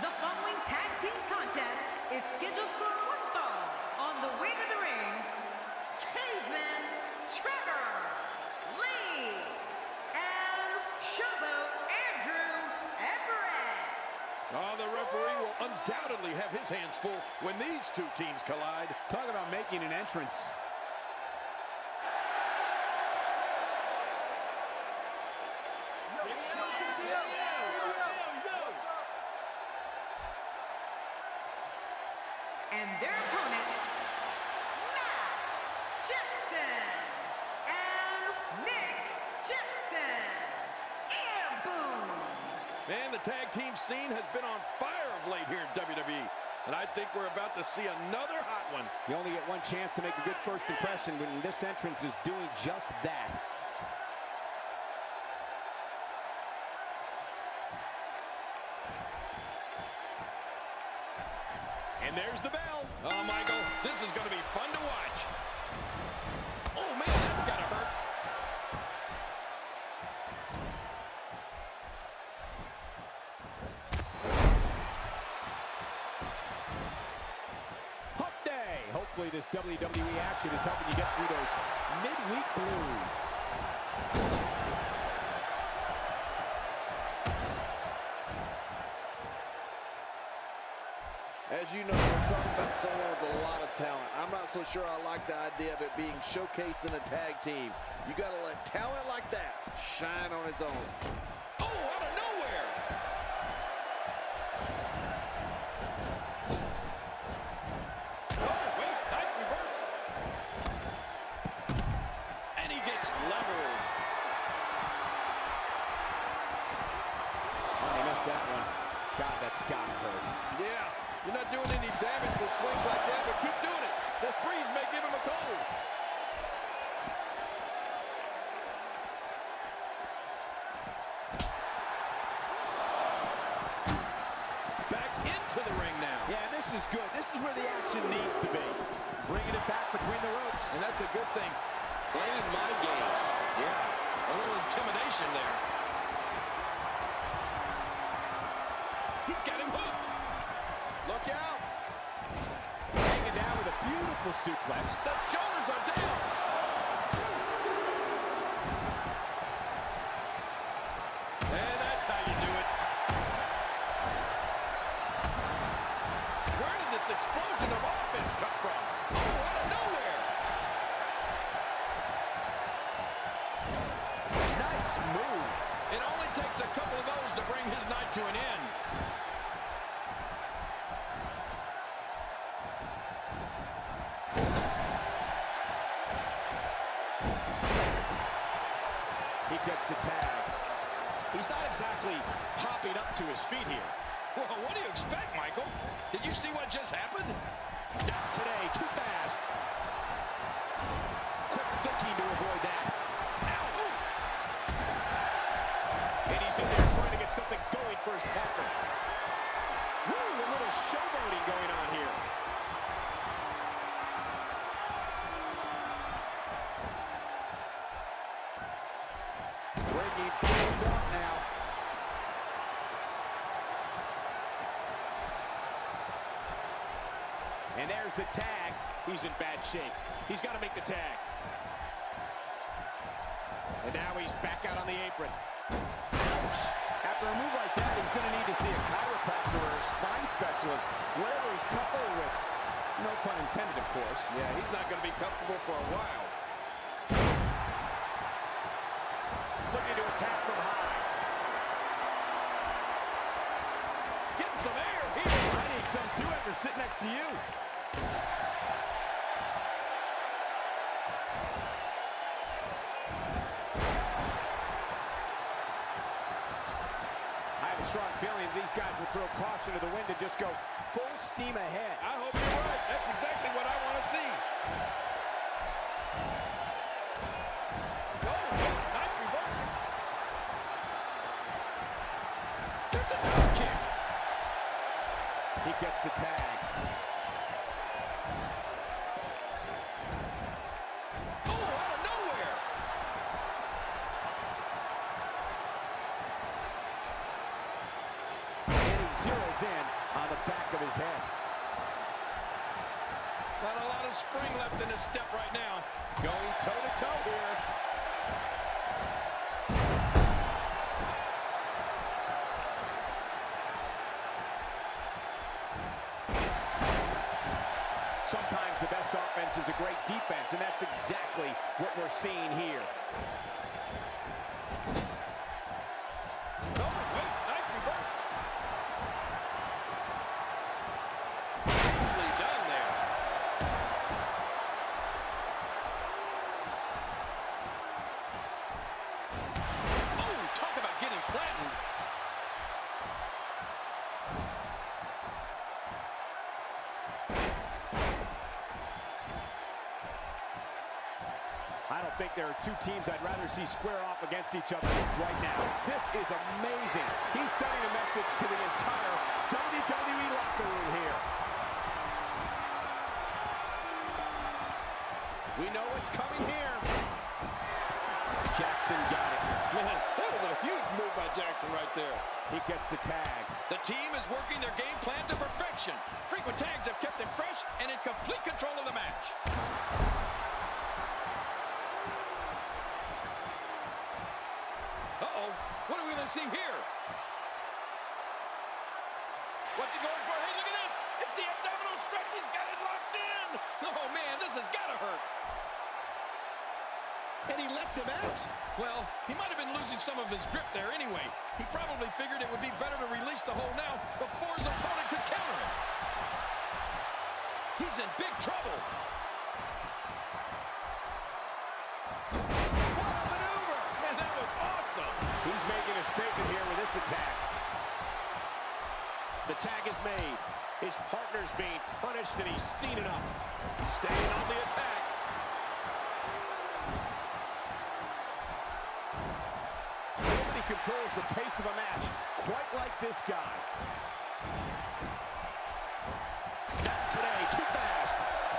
The following tag team contest is scheduled for one fall. On the way to the ring, Caveman Trevor Lee and Showboat Andrew Everett. Oh, the referee will undoubtedly have his hands full when these two teams collide. Talk about making an entrance. And their opponents, Matt Jackson and Nick Jackson. And boom! And the tag team scene has been on fire of late here in WWE. And I think we're about to see another hot one. You only get one chance to make a good first impression when this entrance is doing just that. And there's the bell. Oh, Michael, this is going to be fun to watch. Oh, man, that's got to hurt. Hump Day. Hopefully this WWE action is helping you get through those midweek blues. As you know, we're talking about someone with a lot of talent. I'm not so sure I like the idea of it being showcased in a tag team. You got to let talent like that shine on its own. Oh, out of nowhere. Oh, wait, nice reversal. And he gets leveled. Oh, he missed that one. God, that's gotta hurt. Yeah, you're not doing any damage with swings like that, but keep doing it. The freeze may give him a cold. Back into the ring now. Yeah, this is good. This is where the action needs to be. Bringing it back between the ropes. And that's a good thing. Playing mind games. Yeah, a little intimidation there. He's got him hooked. Look out. Hanging down with a beautiful suplex. The shoulders are down. And that's how you do it. Where did this explosion of offense come from? Oh, out of nowhere. Nice move. It only takes a couple of those to bring his night to an end. He gets the tag. He's not exactly popping up to his feet here. Well, what do you expect, Michael? Did you see what just happened? Not today, too fast. Quick thinking to avoid that. Ow! And he's in there trying to get something going for his partner. Woo, a little showboating going on here. Bringing things up now. And there's the tag. He's in bad shape. He's got to make the tag. And now he's back out on the apron. Ouch! After a move like that, he's going to need to see a chiropractor or a spine specialist, whatever he's comfortable with. No pun intended, of course. Yeah, he's not going to be comfortable for a while. Looking to attack from high. Getting some air here. I need some too after sitting next to you. I have a strong feeling these guys will throw caution to the wind and just go full steam ahead. I hope you're right. That's exactly what I want to see. Oh, nice reversal. There's a drop kick. He gets the tag. Oh, out of nowhere. And he zeroes in on the back of his head. Not a lot of spring left in his step right now. Going toe-to-toe here. Sometimes the best offense is a great defense, and that's exactly what we're seeing here. Oh, wait, nice reversal. Nicely done there. Oh, talk about getting flattened. I don't think there are two teams I'd rather see square off against each other right now. This is amazing. He's sending a message to the entire WWE locker room here. We know what's coming here. Jackson got it. Man, that was a huge move by Jackson right there. He gets the tag. The team is working their game plan to perfection. Frequent tags have kept them fresh and in complete control of the match. Uh-oh, what are we going to see here? What's he going for? Hey, look at this! It's the abdominal stretch. He's got it locked in. Oh, man, this has got to hurt. And he lets him out. Well, he might have been losing some of his grip there anyway. He probably figured it would be better to release the hold now before his opponent could counter it. He's in big trouble. What a maneuver! Man, that was awesome. He's making a statement here with this attack. The tag is made. His partner's being punished, and he's seen enough. Staying on the attack. Nobody controls the pace of a match quite like this guy. Not today, too fast.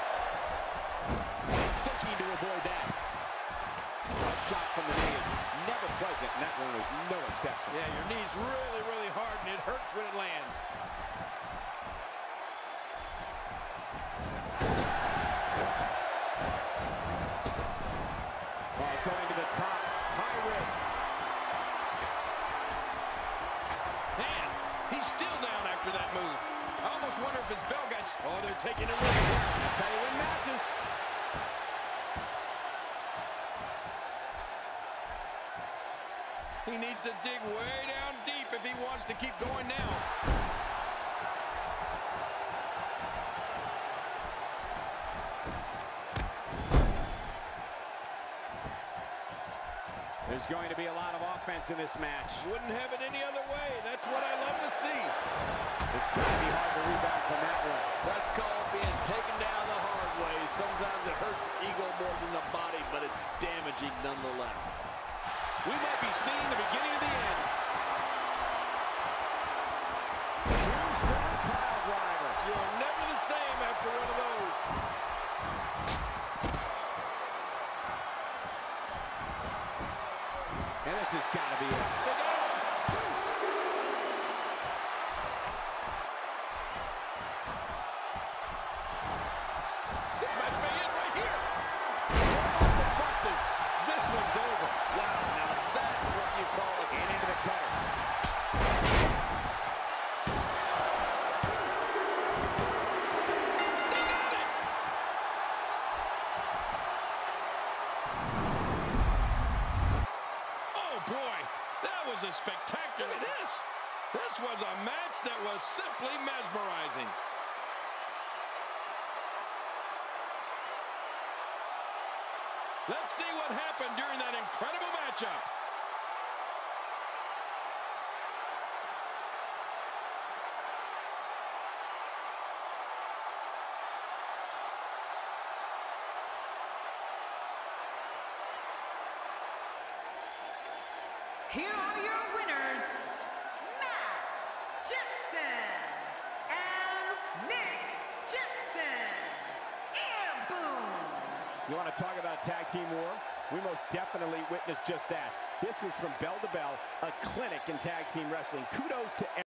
Thinking to avoid that. A shot from the knee is never present, and that one was no exception. Yeah, your knee's really, really hard, and it hurts when it lands. Going to the top, high risk. Man, he's still down after that move. I almost wonder if his bell got... Oh, they're taking him with him. That's how you win matches. He needs to dig way down deep if he wants to keep going now. There's going to be a lot of offense in this match. Wouldn't have it any other way. That's what I love to see. It's going to be hard to rebound from that one. That's called being taken down the hard way. Sometimes it hurts the ego more than the body, but it's damaging nonetheless. We might be seeing the beginning of the end. Two-star pile driver. You're never the same after one of those. And this has got to be it. This match may end right here. Off the buses. This one's over. Wow, now that's what you call it. And into the cutter. They got it. Oh, boy. That was a spectacular. Look at this. This was a match that was simply mesmerizing. Let's see what happened during that incredible matchup. Here are your winners, Matt Jackson and Nick Jackson. And boom! You want to talk about tag team war? We most definitely witnessed just that. This was from bell to bell, a clinic in tag team wrestling. Kudos to